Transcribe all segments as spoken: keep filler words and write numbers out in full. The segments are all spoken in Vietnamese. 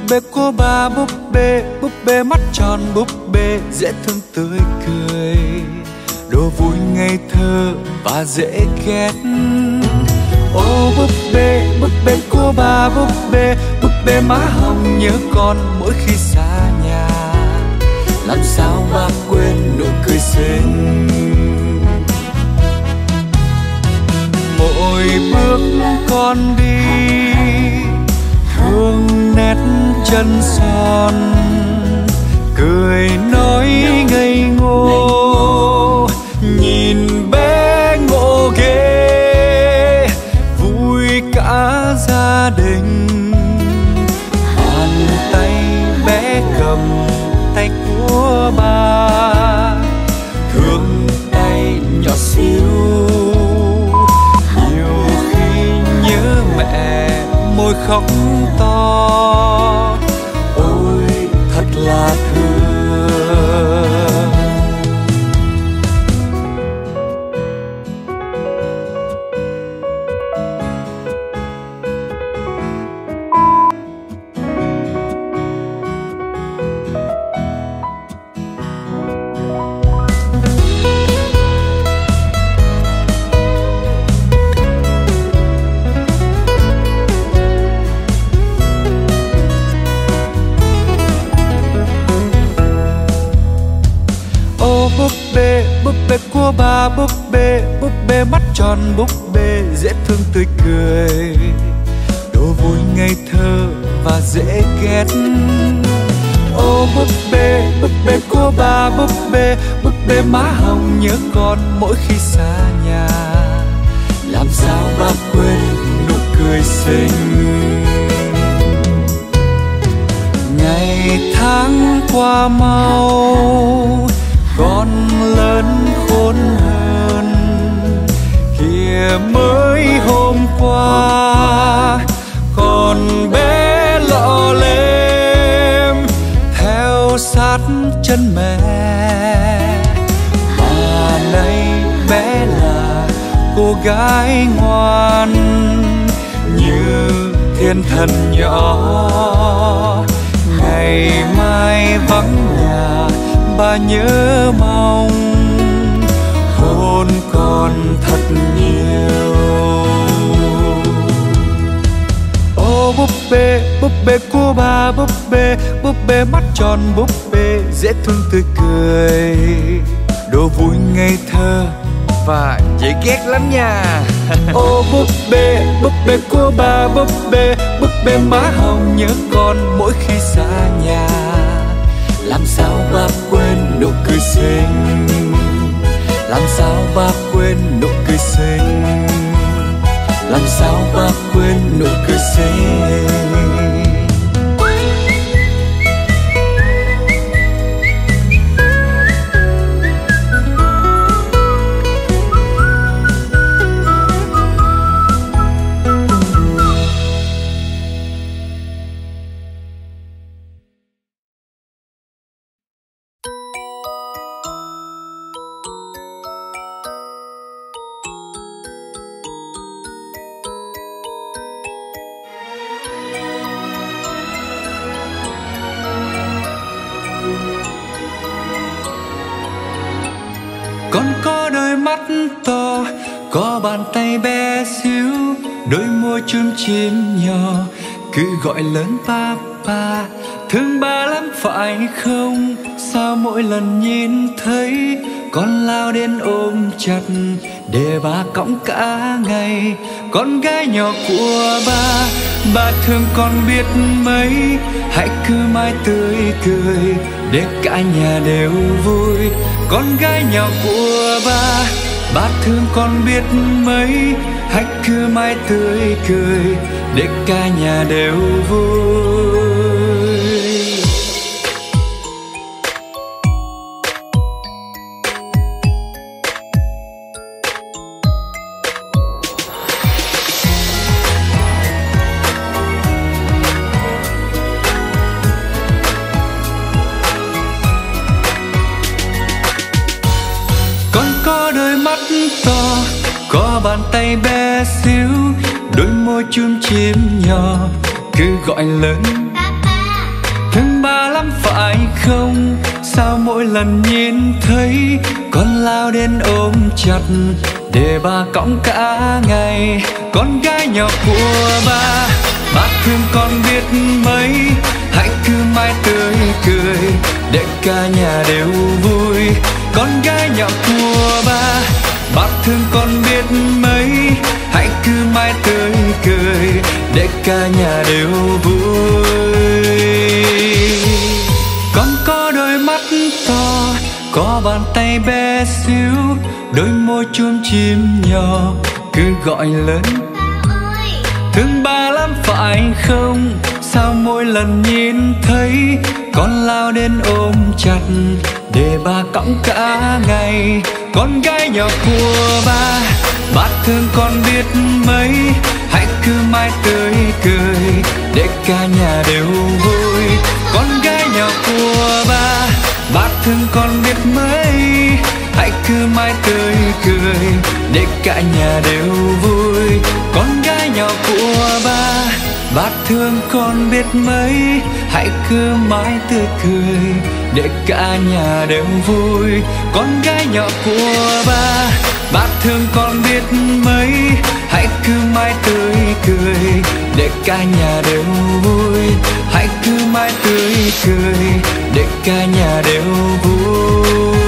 bê của ba, búp bê, búp bê mắt tròn, búp bê dễ thương tươi cười, đùa vui ngây thơ và dễ ghét. Ô búp bê, búp bê của ba, búp bê, búp bê má hồng nhớ con mỗi khi xa nhà, làm sao ba quên nụ cười xinh. Mỗi bước con đi thương nét chân son, cười nói ngây ngô, nhìn bé ngộ ghê, vui cả gia đình. Bàn tay bé cầm tay của ba, thương tay nhỏ xíu, nhiều khi nhớ mẹ môi khóc to, ôi thật là thương. Búp bê của ba, búp bê, búp bê mắt tròn, búp bê dễ thương tươi cười, đùa vui ngây thơ và dễ ghét. Ô búp bê, búp bê của ba, búp bê, búp bê má hồng nhớ con mỗi khi xa nhà, làm sao ba quên nụ cười xinh. Ngày tháng qua mau, con lớn khôn hơn, kìa mới hôm qua còn bé lọ lem theo sát chân mẹ, mà nay bé là cô gái ngoan như thiên thần nhỏ. Ngày mai vắng nhà ba nhớ mong hôn con thật nhiều. Ô búp bê, búp bê của ba, búp bê, búp bê mắt tròn, búp bê dễ thương tươi cười, đùa vui ngây thơ và dễ ghét lắm nha. Ô búp bê, búp bê của ba, búp bê, búp bê má hồng nhớ con mỗi khi xa nhà, làm sao ba quên nụ cười xinh, làm sao ba quên nụ cười xinh, làm sao ba quên nụ cười xinh. Con có đôi mắt to, có bàn tay bé xíu, đôi môi chun chim nhỏ, cứ gọi lớn papa. Thương ba lắm phải không? Sao mỗi lần nhìn thấy con lao đến ôm chặt để ba cõng cả ngày. Con gái nhỏ của ba, ba thương con biết mấy, hãy cứ mãi tươi cười để cả nhà đều vui. Con gái nhỏ của ba, ba thương con biết mấy, hãy cứ mãi tươi cười để cả nhà đều vui. To, có bàn tay bé xíu, đôi môi chum chim nhỏ, cứ gọi lớn Thương ba lắm phải không? Sao mỗi lần nhìn thấy con lao đến ôm chặt để ba cõng cả ngày. Con gái nhỏ của ba, ba thương con biết mấy, hãy cứ mãi tươi cười để cả nhà đều vui. Con gái nhỏ của ba, ba thương con biết mấy, hãy cứ mãi tươi cười để cả nhà đều vui. Con có đôi mắt to, có bàn tay bé xíu, đôi môi chum chim nhỏ cứ gọi lớn. Thương ba lắm phải không? Sao mỗi lần nhìn thấy con lao đến ôm chặt để ba cõng cả ngày. Con gái nhỏ của ba, ba thương con biết mấy, hãy cứ mãi tươi cười để cả nhà đều vui. Con gái nhỏ của ba, ba thương con biết mấy, hãy cứ mãi tươi cười để cả nhà đều vui. Con gái nhỏ của ba, ba thương con biết mấy, hãy cứ mãi tươi cười để cả nhà đều vui. Con gái nhỏ của ba, ba thương con biết mấy, hãy cứ mãi tươi cười để cả nhà đều vui. Hãy cứ mãi tươi cười để cả nhà đều vui.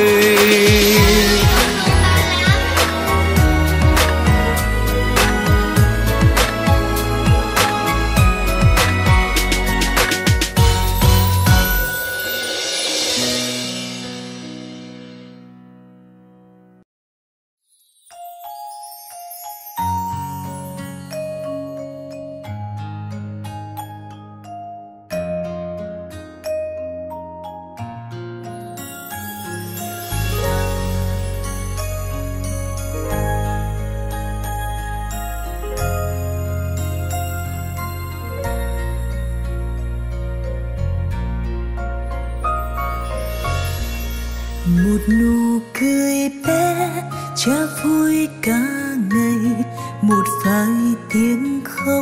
Một nụ cười bé cha vui cả ngày, một vài tiếng khóc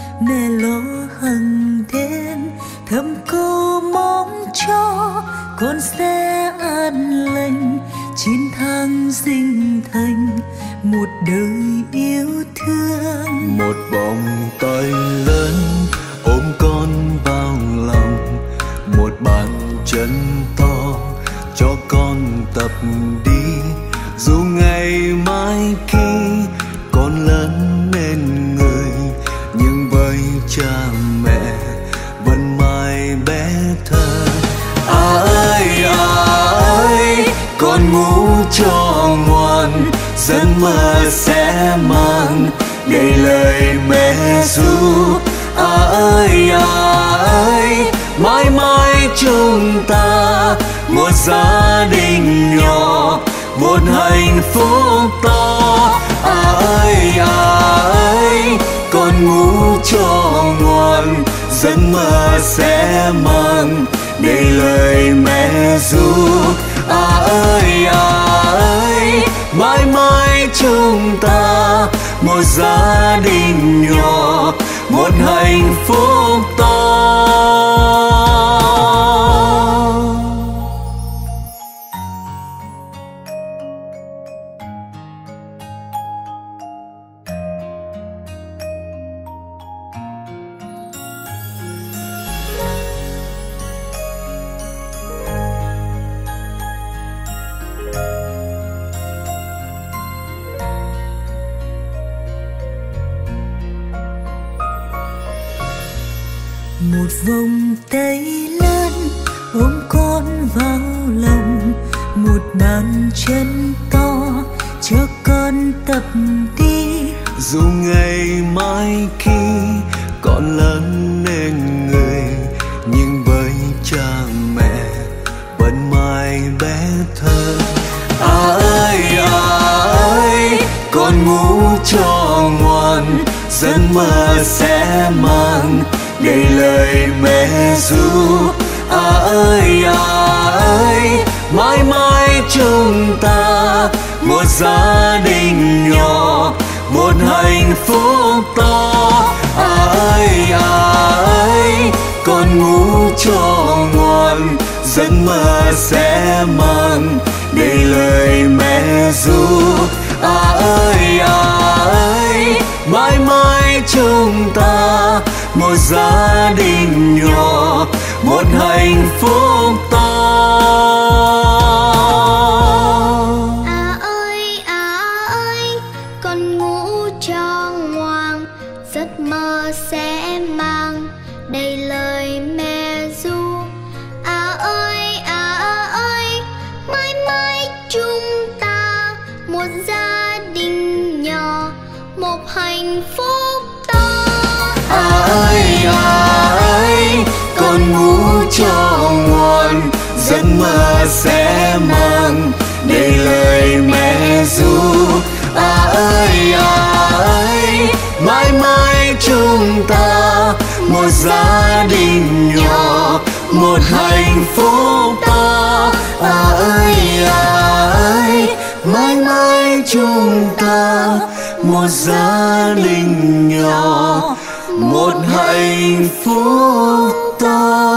mẹ lo hằng đêm, thầm câu mong cho con sẽ an lành, chín tháng sinh thành một đời yêu thương. Một vòng tay lớn ôm con vào lòng, một bàn chân to cho con tập đi. Dù ngày mai khi con lớn lên người, nhưng với cha mẹ vẫn mãi bé thơ. À ơi à ơi, con ngủ cho ngoan, giấc mơ sẽ mang đầy lời mẹ ru. À ơi à ơi, mãi mãi chúng ta một gia đình nhỏ, một hạnh phúc to. À ơi à ơi, con ngủ cho ngoan, giấc mơ sẽ mang đầy lời mẹ ru. À ơi à ơi, mãi mãi chúng ta một gia đình nhỏ, một hạnh phúc to. Một vòng tay lớn ôm con vào lòng, một bàn chân to cho con tập đi. Dù ngày mai khi con lớn lên người, nhưng với cha mẹ vẫn mãi bé thơ. À ơi à ơi, con ngủ cho ngoan, giấc mơ sẽ mang đầy lời mẹ ru. À ơi à ơi, mãi mãi chúng ta một gia đình nhỏ, một hạnh phúc to. À ơi à ơi, con ngủ cho giấc mơ sẽ mang đầy lời mẹ ru. À ơi à ơi, mãi mãi chúng ta một gia đình nhỏ, một hạnh phúc to. À ơi à ơi, con ngủ cho ngoan, giấc mơ sẽ mang đầy lời mẹ ru. À ơi à ơi, mãi mãi chúng ta một gia đình nhỏ, một hạnh phúc to. À ơi à ơi, con ngủ cho ngoan, giấc mơ sẽ mang đầy lời mẹ ru. À ơi à ơi, mãi mãi chúng ta một gia đình nhỏ, một hạnh phúc to. À ơi à ơi, mãi mãi chúng ta một gia đình nhỏ, một hạnh phúc to.